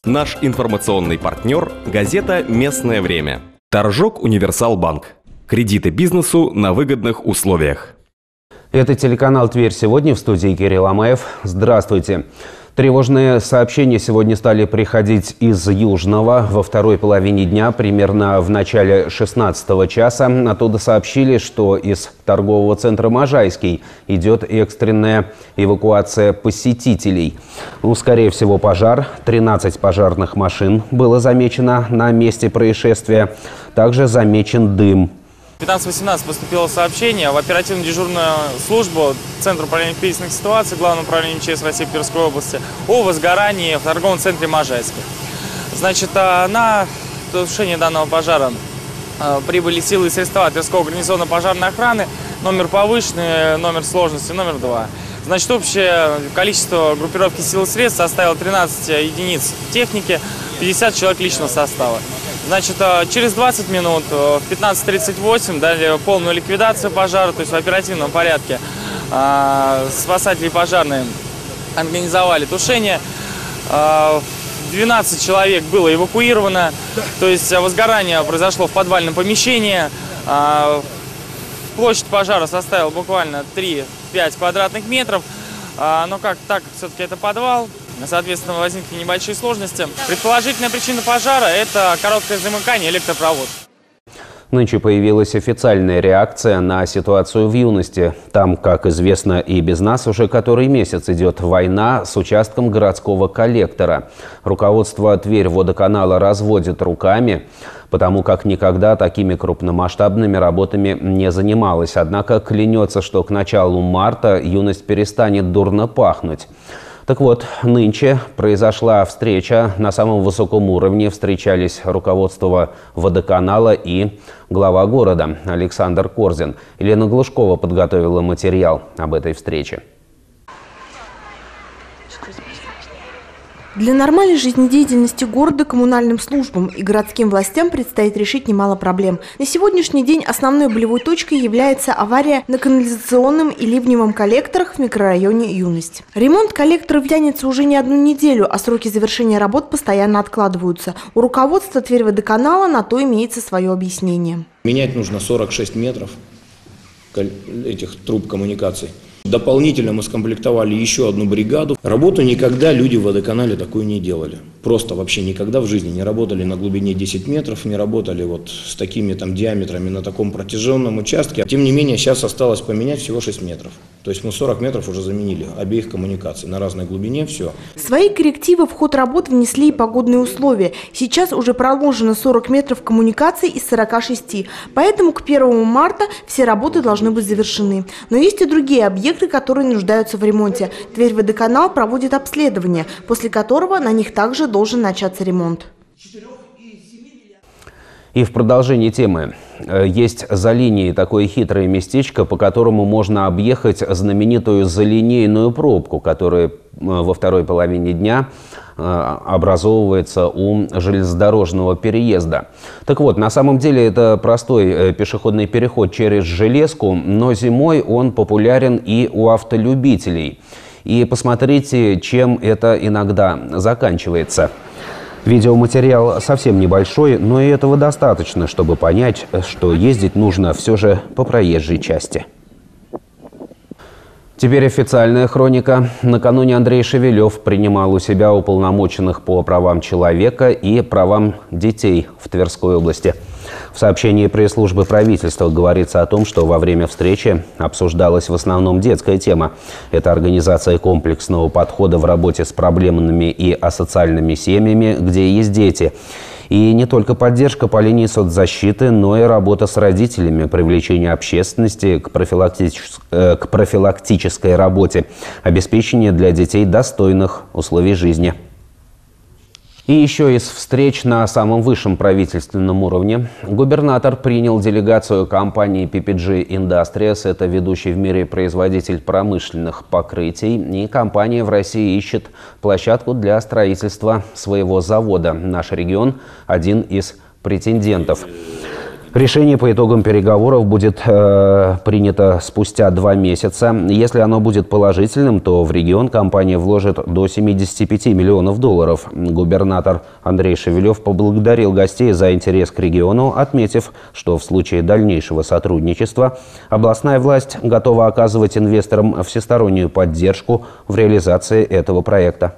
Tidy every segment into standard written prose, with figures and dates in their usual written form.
Наш информационный партнер – газета «Местное время». Торжок Универсалбанк. Кредиты бизнесу на выгодных условиях. Это телеканал «Тверь сегодня», в студии Кирилл Амаев. Здравствуйте. Тревожные сообщения сегодня стали приходить из Южного. Во второй половине дня, примерно в начале 16 часа, оттуда сообщили, что из торгового центра «Можайский» идет экстренная эвакуация посетителей. Скорее всего, пожар. 13 пожарных машин было замечено на месте происшествия. Также замечен дым. В 15:18 поступило сообщение в оперативно-дежурную службу Центра управления кризисных ситуаций Главного управления МЧС России в Тверской области о возгорании в торговом центре «Можайский». Значит, на тушение данного пожара прибыли силы и средства Тверской гарнизонной пожарной охраны, номер повышенный, номер сложности, номер 2. Значит, общее количество группировки сил и средств составило 13 единиц техники, 50 человек личного состава. Значит, через 20 минут, в 15:38, дали полную ликвидацию пожара, то есть в оперативном порядке спасатели пожарные организовали тушение. 12 человек было эвакуировано, то есть возгорание произошло в подвальном помещении. Площадь пожара составила буквально 3-5 квадратных метров, но так как все-таки это подвал, соответственно, возникли небольшие сложности. Предположительная причина пожара – это короткое замыкание электропровода. Нынче появилась официальная реакция на ситуацию в Юности. Там, как известно и без нас, уже который месяц идет война с участком городского коллектора. Руководство Тверь-водоканала разводит руками, потому как никогда такими крупномасштабными работами не занималась. Однако клянется, что к началу марта Юность перестанет дурно пахнуть. Так вот, нынче произошла встреча на самом высоком уровне. Встречались руководство водоканала и глава города Александр Корзин. Елена Глушкова подготовила материал об этой встрече. Для нормальной жизнедеятельности города, коммунальным службам и городским властям предстоит решить немало проблем. На сегодняшний день основной болевой точкой является авария на канализационном и ливневом коллекторах в микрорайоне Юность. Ремонт коллекторов тянется уже не одну неделю, а сроки завершения работ постоянно откладываются. У руководства Тверь-водоканала на то имеется свое объяснение. Менять нужно 46 метров этих труб коммуникаций. Дополнительно мы скомплектовали еще одну бригаду. Работу никогда люди в водоканале такую не делали. Просто вообще никогда в жизни не работали на глубине 10 метров, не работали вот с такими там диаметрами на таком протяженном участке. Тем не менее, сейчас осталось поменять всего 6 метров. То есть мы 40 метров уже заменили обеих коммуникаций на разной глубине, все. Свои коррективы в ход работ внесли и погодные условия. Сейчас уже проложено 40 метров коммуникаций из 46. Поэтому к 1 марта все работы должны быть завершены. Но есть и другие объекты, которые нуждаются в ремонте. Тверь-водоканал проводит обследование, после которого на них также должен начаться ремонт. И в продолжении темы. Есть за линией такое хитрое местечко, по которому можно объехать знаменитую залинейную пробку, которая во второй половине дня образовывается у железнодорожного переезда. Так вот, на самом деле это простой пешеходный переход через Железку, но зимой он популярен и у автолюбителей. И посмотрите, чем это иногда заканчивается. Видеоматериал совсем небольшой, но и этого достаточно, чтобы понять, что ездить нужно все же по проезжей части. Теперь официальная хроника. Накануне Андрей Шевелев принимал у себя уполномоченных по правам человека и правам детей в Тверской области. В сообщении пресс-службы правительства говорится о том, что во время встречи обсуждалась в основном детская тема. Это организация комплексного подхода в работе с проблемными и асоциальными семьями, где есть дети. И не только поддержка по линии соцзащиты, но и работа с родителями, привлечение общественности к профилактической работе, обеспечение для детей достойных условий жизни. И еще из встреч на самом высшем правительственном уровне. Губернатор принял делегацию компании PPG Industries. Это ведущий в мире производитель промышленных покрытий. И компания в России ищет площадку для строительства своего завода. Наш регион – один из претендентов. Решение по итогам переговоров будет принято спустя 2 месяца. Если оно будет положительным, то в регион компания вложит до 75 миллионов долларов. Губернатор Андрей Шевелев поблагодарил гостей за интерес к региону, отметив, что в случае дальнейшего сотрудничества областная власть готова оказывать инвесторам всестороннюю поддержку в реализации этого проекта.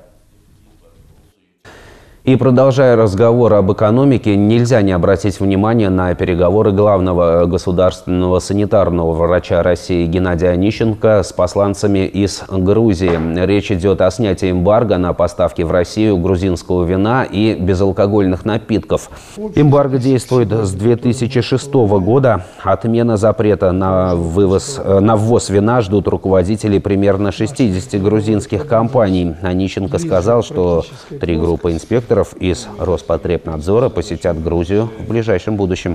И продолжая разговор об экономике, нельзя не обратить внимание на переговоры главного государственного санитарного врача России Геннадия Онищенко с посланцами из Грузии. Речь идет о снятии эмбарго на поставки в Россию грузинского вина и безалкогольных напитков. Эмбарго действует с 2006 года. Отмена запрета на ввоз вина ждут руководители примерно 60 грузинских компаний. Онищенко сказал, что 3 группы инспекторов из Роспотребнадзора посетят Грузию в ближайшем будущем.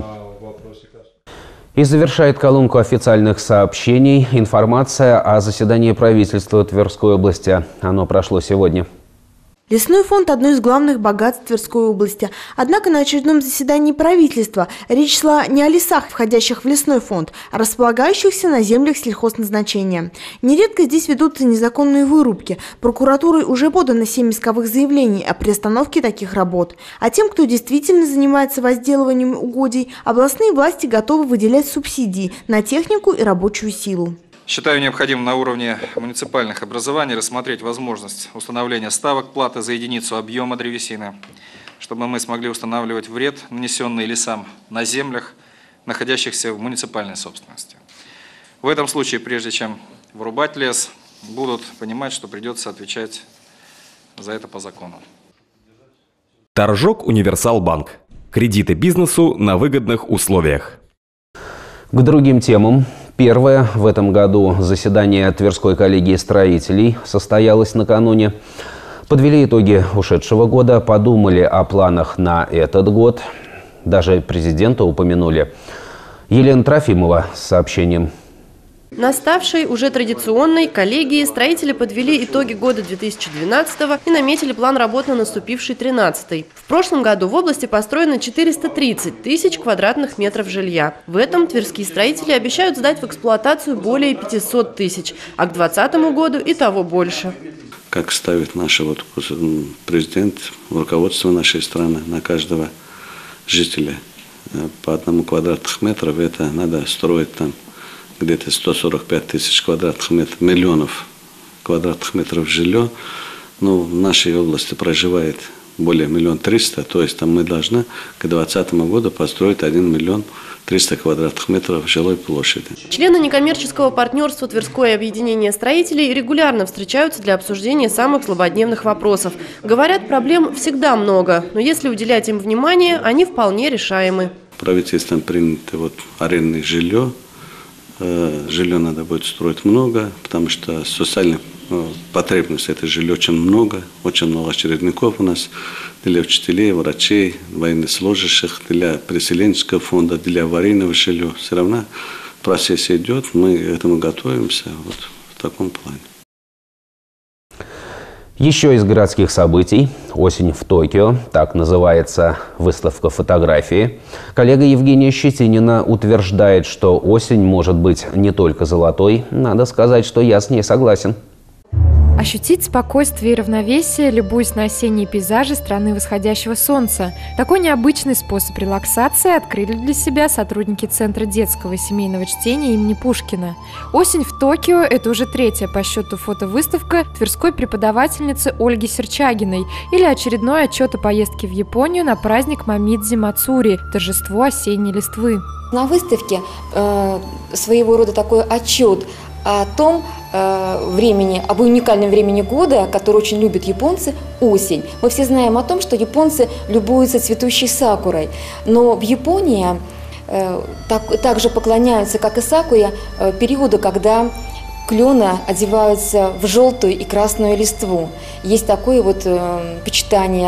И завершает колонку официальных сообщений информация о заседании правительства Тверской области. Оно прошло сегодня. Лесной фонд – одно из главных богатств Тверской области. Однако на очередном заседании правительства речь шла не о лесах, входящих в лесной фонд, а располагающихся на землях сельхозназначения. Нередко здесь ведутся незаконные вырубки. Прокуратурой уже подано 7 исковых заявлений о приостановке таких работ. А тем, кто действительно занимается возделыванием угодий, областные власти готовы выделять субсидии на технику и рабочую силу. Считаю необходимым на уровне муниципальных образований рассмотреть возможность установления ставок платы за единицу объема древесины, чтобы мы смогли устанавливать вред, нанесенный лесам на землях, находящихся в муниципальной собственности. В этом случае, прежде чем вырубать лес, будут понимать, что придется отвечать за это по закону. Торжок Универсал-банк. Кредиты бизнесу на выгодных условиях. К другим темам. Первое в этом году заседание Тверской коллегии строителей состоялось накануне. Подвели итоги ушедшего года, подумали о планах на этот год. Даже президента упомянули. Елена Трофимова с сообщением. На ставшей уже традиционной коллегии строители подвели итоги года 2012 и наметили план работ на наступивший 2013. В прошлом году в области построено 430 тысяч квадратных метров жилья. В этом тверские строители обещают сдать в эксплуатацию более 500 тысяч, а к 2020 году и того больше. Как ставит наш президент, руководство нашей страны на каждого жителя по 1 квадратных метров, это надо строить там где-то 145 тысяч квадратных метров, миллионов квадратных метров жилье. Ну, в нашей области проживает более 1 300 000, то есть там мы должны к 2020 году построить 1 300 000 квадратных метров жилой площади. Члены некоммерческого партнерства Тверское объединение строителей регулярно встречаются для обсуждения самых злободневных вопросов. Говорят, проблем всегда много, но если уделять им внимание, они вполне решаемы. Правительством принято арендное жилье. Жилье надо будет строить много, потому что социальных потребностей это жилье очень много очередников у нас для учителей, врачей, военнослужащих, для переселенческого фонда, для аварийного жилья. Все равно процесс идет, мы к этому готовимся в таком плане. Еще из городских событий. «Осень в Токио». Так называется выставка фотографии. Коллега Евгения Щетинина утверждает, что осень может быть не только золотой. Надо сказать, что я с ней согласен. Ощутить спокойствие и равновесие, любуясь на осенние пейзажи страны восходящего солнца. Такой необычный способ релаксации открыли для себя сотрудники Центра детского и семейного чтения имени Пушкина. «Осень в Токио» – это уже 3-я по счету фотовыставка тверской преподавательницы Ольги Серчагиной или очередной отчет о поездке в Японию на праздник Момидзи Мацури – торжество осенней листвы. На выставке своего рода такой отчет о том времени, об уникальном времени года, который очень любят японцы – осень. Мы все знаем о том, что японцы любуются цветущей сакурой, но в Японии также поклоняются, как и сакуя, периоду, когда клены одеваются в желтую и красную листву. Есть такое почитание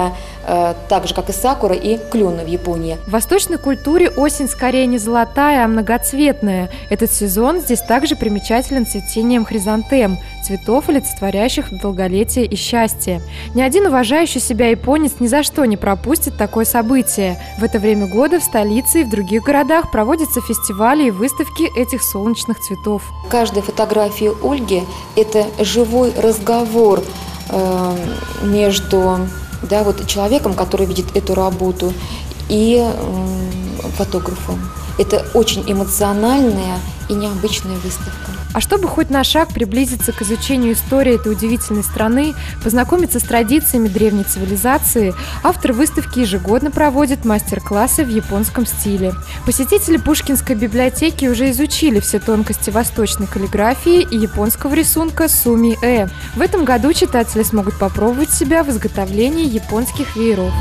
так же, как и сакура и клены в Японии. В восточной культуре осень скорее не золотая, а многоцветная. Этот сезон здесь также примечателен цветением хризантем, цветов, олицетворяющих долголетие и счастье. Ни один уважающий себя японец ни за что не пропустит такое событие. В это время года в столице и в других городах проводятся фестивали и выставки этих солнечных цветов. Каждая фотография Ольги – это живой разговор между человеком, который видит эту работу, и фотографом. Это очень эмоциональная и необычная выставка. А чтобы хоть на шаг приблизиться к изучению истории этой удивительной страны, познакомиться с традициями древней цивилизации, автор выставки ежегодно проводит мастер-классы в японском стиле. Посетители Пушкинской библиотеки уже изучили все тонкости восточной каллиграфии и японского рисунка суми-э. В этом году читатели смогут попробовать себя в изготовлении японских вееров.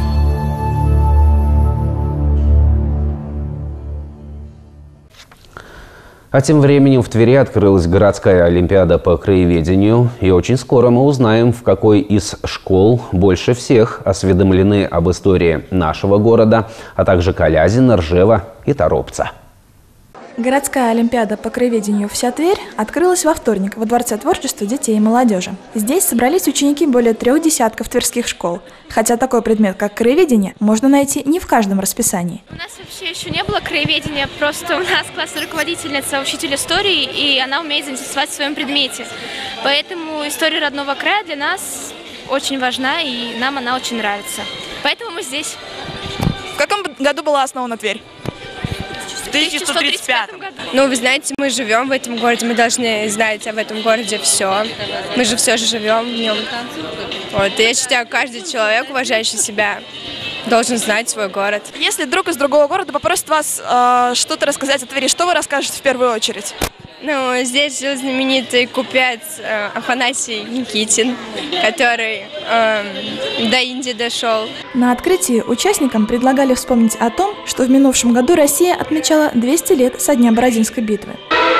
А тем временем в Твери открылась городская олимпиада по краеведению, и очень скоро мы узнаем, в какой из школ больше всех осведомлены об истории нашего города, а также Калязина, Ржева и Торопца. Городская олимпиада по краеведению «Вся Тверь» открылась во вторник во Дворце творчества детей и молодежи. Здесь собрались ученики более 3 десятков тверских школ, хотя такой предмет, как краеведение, можно найти не в каждом расписании. У нас вообще еще не было краеведения, просто у нас классная руководительница, учитель истории, и она умеет заинтересовать в своем предмете. Поэтому история родного края для нас очень важна, и нам она очень нравится. Поэтому мы здесь. В каком году была основана Тверь? В 1135 году. Ну, вы знаете, мы живем в этом городе, мы должны знать об этом городе все. Мы же все живем в нем. Вот, и я считаю, каждый человек, уважающий себя, должен знать свой город. Если друг из другого города попросит вас что-то рассказать о Твери, что вы расскажете в первую очередь? Ну, здесь жил знаменитый купец Афанасий Никитин, который до Индии дошел. На открытии участникам предлагали вспомнить о том, что в минувшем году Россия отмечала 200 лет со дня Бородинской битвы.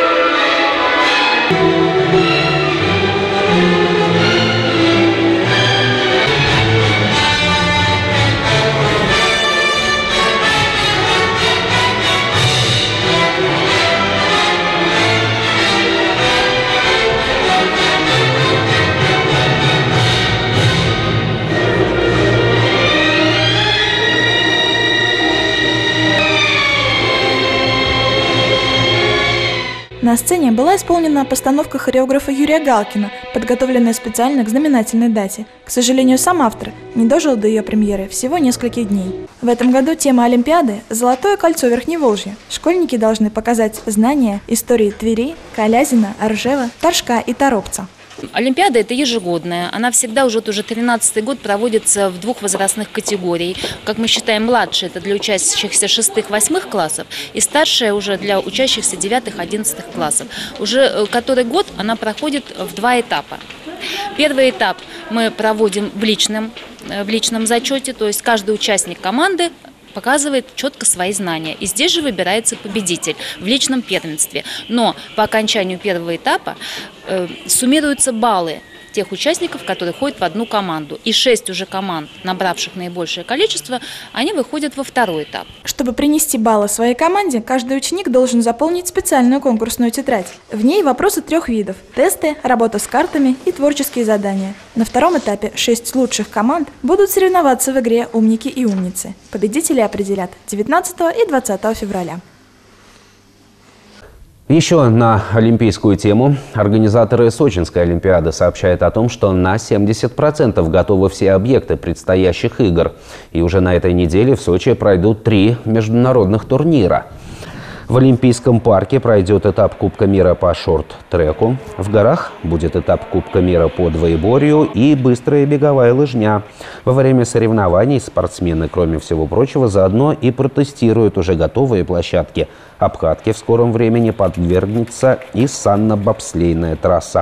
На сцене была исполнена постановка хореографа Юрия Галкина, подготовленная специально к знаменательной дате. К сожалению, сам автор не дожил до ее премьеры всего нескольких дней. В этом году тема Олимпиады – «Золотое кольцо Верхневолжья». Школьники должны показать знания истории Твери, Калязина, Ржева, Торжка и Торопца. Олимпиада – это ежегодная. Она всегда уже 13-й год проводится в 2 возрастных категориях. Как мы считаем, младшая – это для учащихся 6-8 классов, и старшая уже для учащихся 9-11 классов. Уже который год она проходит в 2 этапа. Первый этап мы проводим в личном зачете, то есть каждый участник команды показывает четко свои знания. И здесь же выбирается победитель в личном первенстве. Но по окончанию первого этапа суммируются баллы тех участников, которые ходят в одну команду. И 6 уже команд, набравших наибольшее количество, они выходят во второй этап. Чтобы принести баллы своей команде, каждый ученик должен заполнить специальную конкурсную тетрадь. В ней вопросы 3 видов – тесты, работа с картами и творческие задания. На втором этапе 6 лучших команд будут соревноваться в игре «Умники и умницы». Победители определят 19 и 20 февраля. Еще на олимпийскую тему организаторы Сочинской олимпиады сообщают о том, что на 70% готовы все объекты предстоящих игр. И уже на этой неделе в Сочи пройдут 3 международных турнира. В Олимпийском парке пройдет этап Кубка мира по шорт-треку. В горах будет этап Кубка мира по двоеборью и быстрая беговая лыжня. Во время соревнований спортсмены, кроме всего прочего, заодно и протестируют уже готовые площадки. Обкатке в скором времени подвергнется и санно-бобслейная трасса.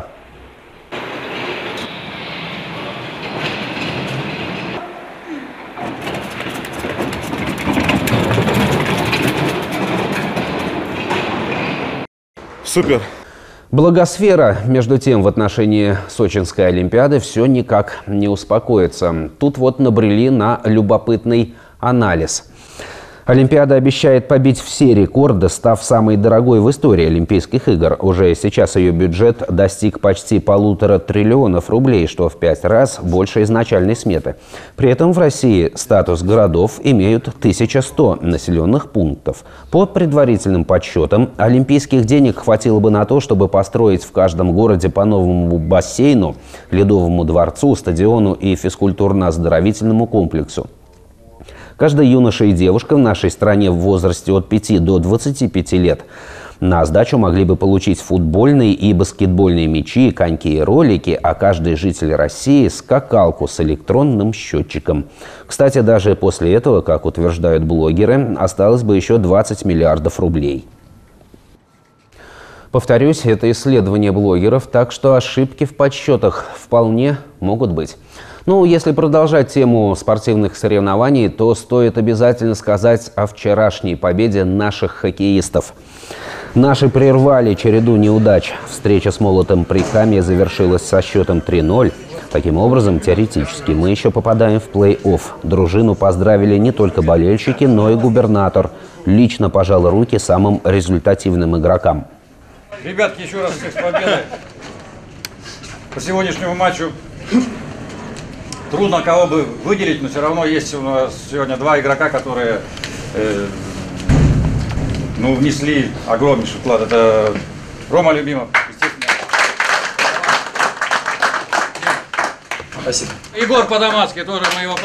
Супер! Благосфера, между тем, в отношении Сочинской Олимпиады все никак не успокоится. Тут вот набрели на любопытный анализ. Олимпиада обещает побить все рекорды, став самой дорогой в истории Олимпийских игр. Уже сейчас ее бюджет достиг почти 1,5 триллиона рублей, что в 5 раз больше изначальной сметы. При этом в России статус городов имеют 1100 населенных пунктов. По предварительным подсчетам, олимпийских денег хватило бы на то, чтобы построить в каждом городе по новому бассейну, ледовому дворцу, стадиону и физкультурно-оздоровительному комплексу. Каждый юноша и девушка в нашей стране в возрасте от 5 до 25 лет на сдачу могли бы получить футбольные и баскетбольные мячи, коньки и ролики, а каждый житель России – скакалку с электронным счетчиком. Кстати, даже после этого, как утверждают блогеры, осталось бы еще 20 миллиардов рублей. Повторюсь, это исследование блогеров, так что ошибки в подсчетах вполне могут быть. Ну, если продолжать тему спортивных соревнований, то стоит обязательно сказать о вчерашней победе наших хоккеистов. Наши прервали череду неудач. Встреча с Молотом при Каме завершилась со счетом 3-0. Таким образом, теоретически, мы еще попадаем в плей-офф. Дружину поздравили не только болельщики, но и губернатор. Лично пожал руки самым результативным игрокам. Ребятки, еще раз всех с победой. По сегодняшнему матчу трудно кого бы выделить, но все равно есть у нас сегодня два игрока, которые внесли огромнейший вклад. Это Рома Любимов, естественно. Спасибо. Егор Подаматский, тоже мы его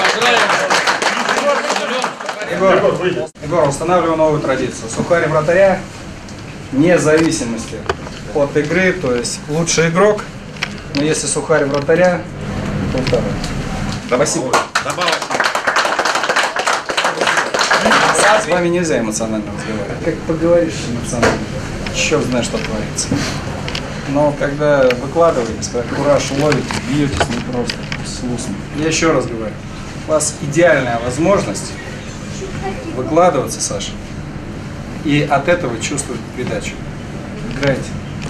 поздравим. Егор, устанавливаем новую традицию. Сухарь вратаря, вне зависимости от игры, то есть лучший игрок, но если сухарь вратаря, то второй. Спасибо. С вами нельзя эмоционально разговаривать. Как поговоришь эмоционально, черт знает, что творится. Но когда выкладываетесь, когда кураж ловите, бьетесь не просто с лусом. Я еще раз говорю, у вас идеальная возможность выкладываться, Саша, и от этого чувствовать передачу. Играйте.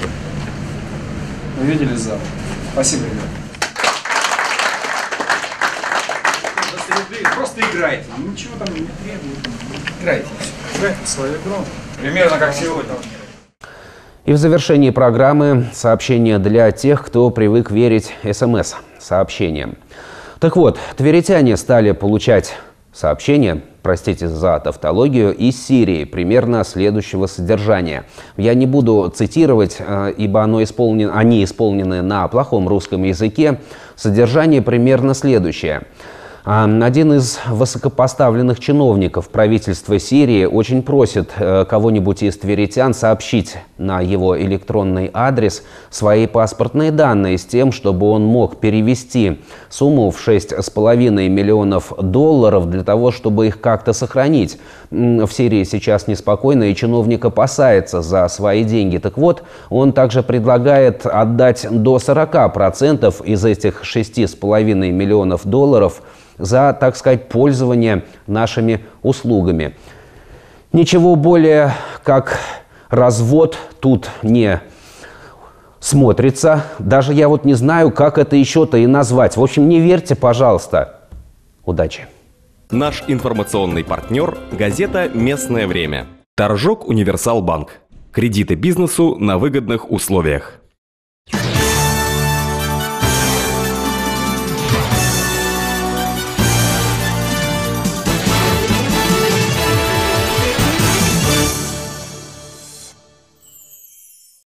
Вы видели зал? Спасибо, ребята. Просто играйте, ничего там не требует. Играйте, играйте в свою игру. Примерно как сегодня. И в завершении программы сообщение для тех, кто привык верить СМС-сообщениям. Так вот, тверитяне стали получать сообщения, простите за тавтологию, из Сирии примерно следующего содержания. Я не буду цитировать, ибо они исполнены на плохом русском языке. Содержание примерно следующее. Один из высокопоставленных чиновников правительства Сирии очень просит кого-нибудь из тверитян сообщить на его электронный адрес свои паспортные данные с тем, чтобы он мог перевести сумму в $6,5 миллионов для того, чтобы их как-то сохранить. В Сирии сейчас неспокойно, и чиновник опасается за свои деньги. Так вот, он также предлагает отдать до 40% из этих $6,5 миллионов за, так сказать, пользование нашими услугами. Ничего более как развод тут не смотрится. Даже я вот не знаю, как это еще-то и назвать. В общем, не верьте, пожалуйста. Удачи. Наш информационный партнер – газета «Местное время». Торжок Универсал Банк. Кредиты бизнесу на выгодных условиях.